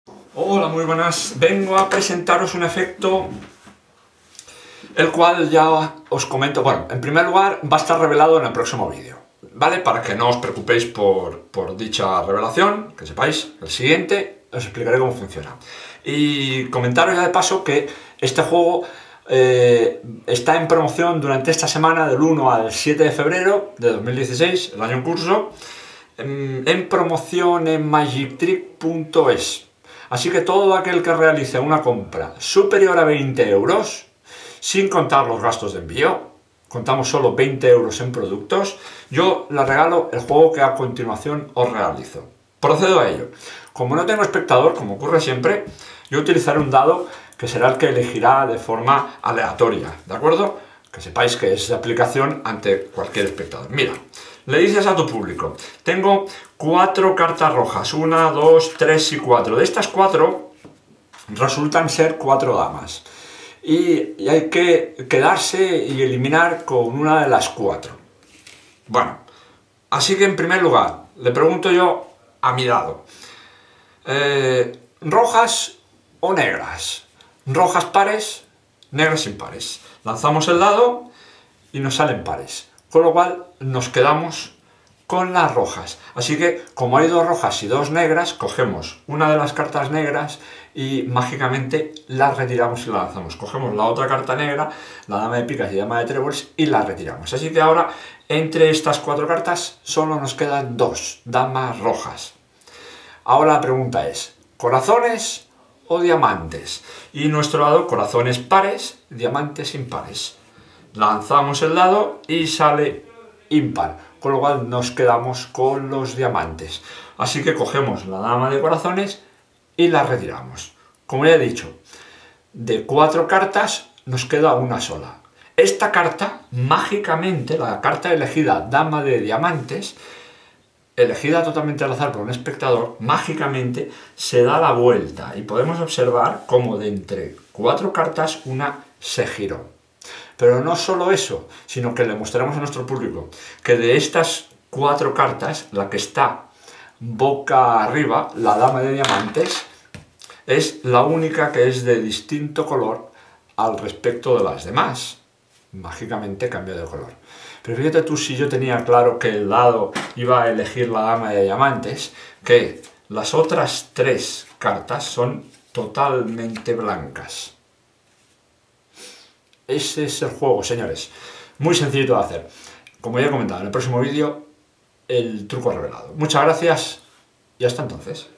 Hola, muy buenas. Vengo a presentaros un efecto el cual ya os comento. Bueno, en primer lugar va a estar revelado en el próximo vídeo, ¿vale? Para que no os preocupéis por dicha revelación, que sepáis, el siguiente os explicaré cómo funciona. Y comentaros ya de paso que este juego está en promoción durante esta semana del 1 al 7 de febrero de 2016, el año en curso, en promoción en magictrick.es. Así que todo aquel que realice una compra superior a 20 euros, sin contar los gastos de envío, contamos solo 20 euros en productos, yo le regalo el juego que a continuación os realizo. Procedo a ello. Como no tengo espectador, como ocurre siempre, yo utilizaré un dado que será el que elegirá de forma aleatoria, ¿de acuerdo? Que sepáis que es de aplicación ante cualquier espectador. Mira, le dices a tu público, tengo 4 cartas rojas, 1, 2, 3 y 4. De estas 4 resultan ser 4 damas. Y hay que quedarse y eliminar con una de las 4. Bueno, así que en primer lugar, le pregunto yo a mi dado, ¿rojas o negras? Rojas pares, negras impares. Lanzamos el dado y nos salen pares, con lo cual nos quedamos con las rojas. Así que, como hay 2 rojas y 2 negras, cogemos una de las cartas negras y mágicamente la retiramos y la lanzamos. Cogemos la otra carta negra, la dama de picas y dama de tréboles, y la retiramos. Así que ahora, entre estas 4 cartas, solo nos quedan 2 damas rojas. Ahora la pregunta es, ¿corazones o diamantes? Y nuestro dado, corazones pares, diamantes impares. Lanzamos el dado y sale impar, con lo cual nos quedamos con los diamantes. Así que cogemos la dama de corazones y la retiramos. Como ya he dicho, de 4 cartas nos queda una sola. Esta carta, mágicamente, la carta elegida, dama de diamantes, elegida totalmente al azar por un espectador, mágicamente se da la vuelta y podemos observar cómo de entre 4 cartas una se giró. Pero no solo eso, sino que le mostraremos a nuestro público que de estas 4 cartas, la que está boca arriba, la dama de diamantes, es la única que es de distinto color al respecto de las demás. Mágicamente cambió de color. Pero fíjate tú, si yo tenía claro que el dado iba a elegir la dama de diamantes, que las otras 3 cartas son totalmente blancas. Ese es el juego, señores. Muy sencillito de hacer. Como ya he comentado en el próximo vídeo, el truco revelado. Muchas gracias y hasta entonces.